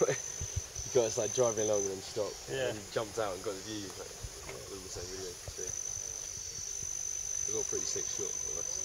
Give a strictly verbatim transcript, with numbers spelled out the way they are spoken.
you guys like driving along and then stopped. Yeah. And you jumped out and got the view. Like, yeah, it was the same video. So, we got a pretty sick shot of us.